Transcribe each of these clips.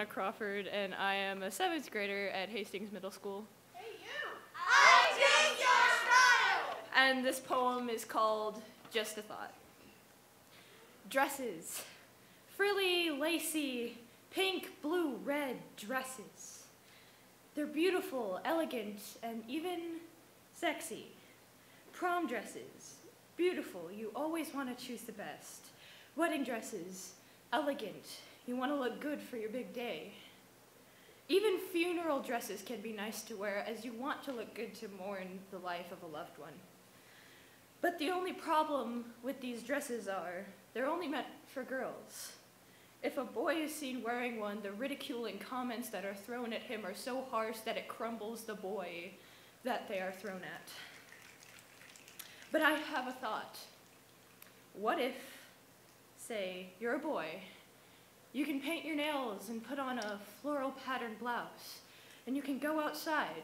Crawford, and I am a 7th grader at Hastings Middle School. Hey you! I dig your style! And this poem is called Just a Thought. Dresses. Frilly, lacy, pink, blue, red dresses. They're beautiful, elegant, and even sexy. Prom dresses. Beautiful, you always want to choose the best. Wedding dresses. Elegant. You want to look good for your big day. Even funeral dresses can be nice to wear, as you want to look good to mourn the life of a loved one. But the only problem with these dresses are, they're only meant for girls. If a boy is seen wearing one, the ridiculing comments that are thrown at him are so harsh that it crumbles the boy that they are thrown at. But I have a thought. What if, say, you're a boy, you can paint your nails and put on a floral patterned blouse, and you can go outside.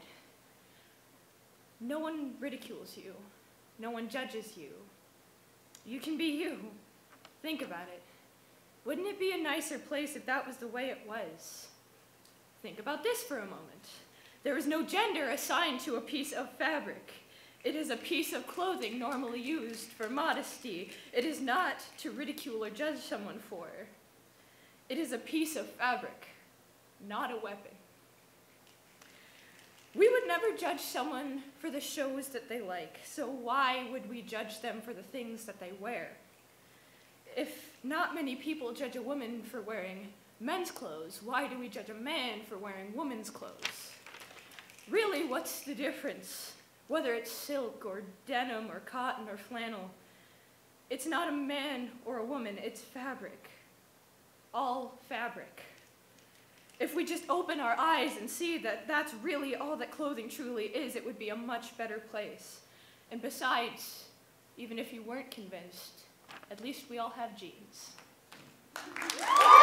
No one ridicules you. No one judges you. You can be you. Think about it. Wouldn't it be a nicer place if that was the way it was? Think about this for a moment. There is no gender assigned to a piece of fabric. It is a piece of clothing normally used for modesty. It is not to ridicule or judge someone for. It is a piece of fabric, not a weapon. We would never judge someone for the shows that they like, so why would we judge them for the things that they wear? If not many people judge a woman for wearing men's clothes, why do we judge a man for wearing women's clothes? Really, what's the difference? Whether it's silk or denim or cotton or flannel, it's not a man or a woman, it's fabric. All fabric. If we just open our eyes and see that that's really all that clothing truly is, it would be a much better place. And besides, even if you weren't convinced, at least we all have jeans.